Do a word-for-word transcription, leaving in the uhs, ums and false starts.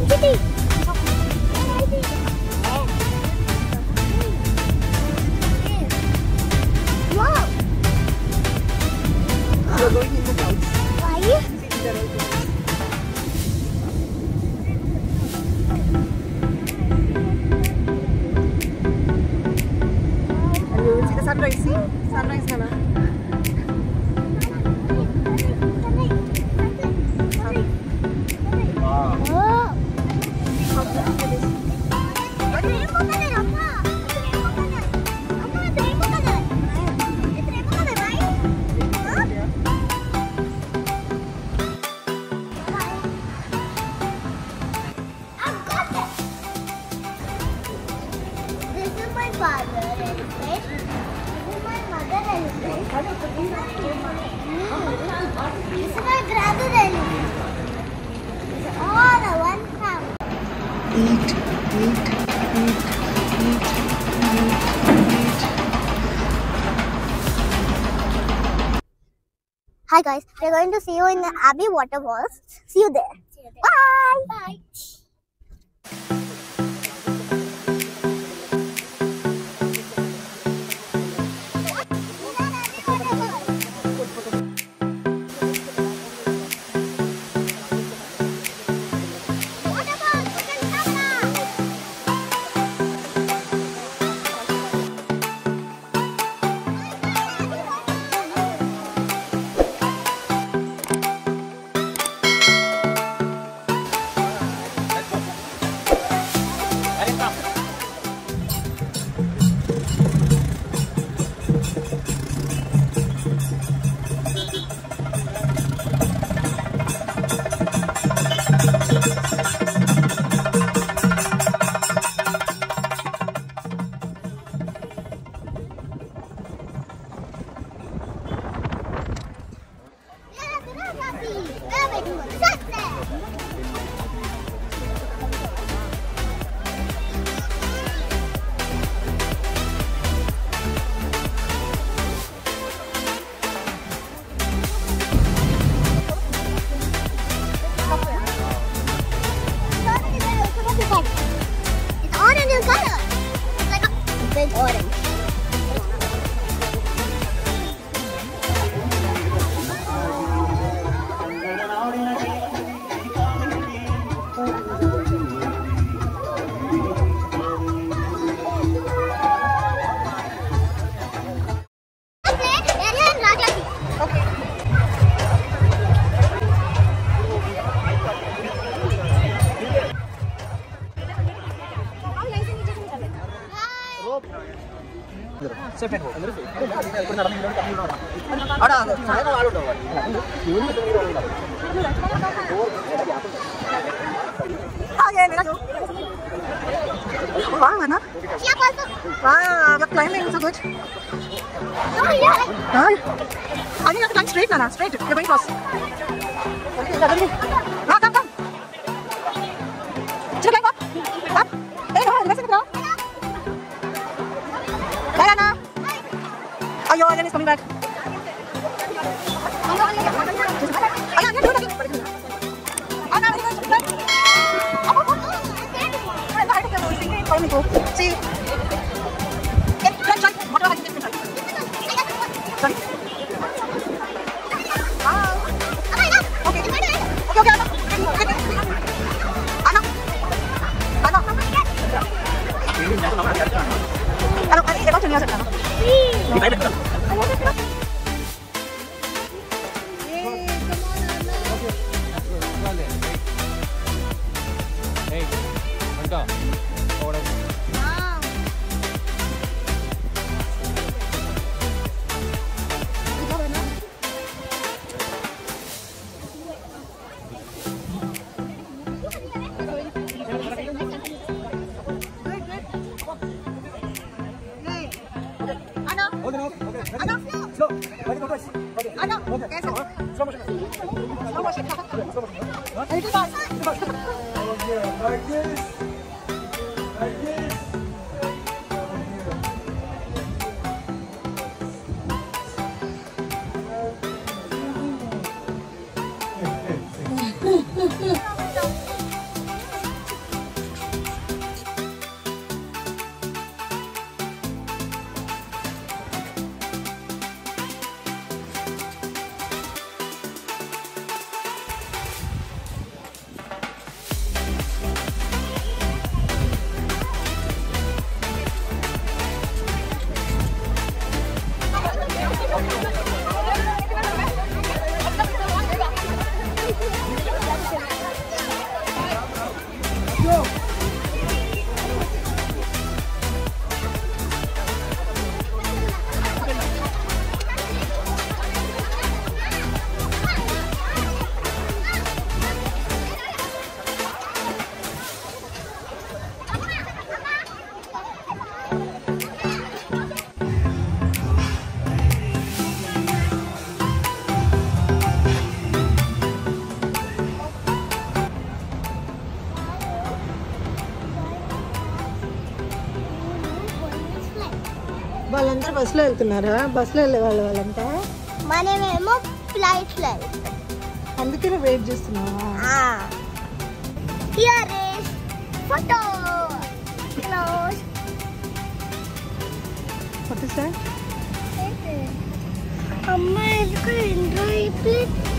Fun City. Wow. You're going in the clouds. Why? And you will see the sunrise. See? Sunrise, Nana. Eat, eat, eat, eat, eat, eat. Hi guys, we're going to see you in the Abbey waterfalls. See you there. See you there. Bye. Bye. Orange. Wow, Anna. Wow, you're climbing so good. Oh, yeah. Huh? I think you have to climb straight, Nana. Straight. You're going cross. No, come, come. Should you climb up? Up? Hey, no, let's go. Bye, Anna. Oh, your Anna is coming back. Anna, do it again. Anna, very good. Up, up, up. See? Get, try, try. Whatever I can try. Sorry. Wow. Okay. Okay, okay, Anna. Anna. Anna. Anna, I want to know Anna. Hey, Anta. Like this. Like this. వాళ్ళందరూ బస్సులో వెళ్తున్నారా? బస్సులో వెళ్ళే వాళ్ళు వాళ్ళంతా. మనమేమో ఫ్లైట్లో వెళ్తాం. అందుకనే వెయిట్ చేస్తున్నావా? Here is photo. Close. Photo sir. అమ్మ ఎందుకు ఎంజాయ్ ప్లీజ్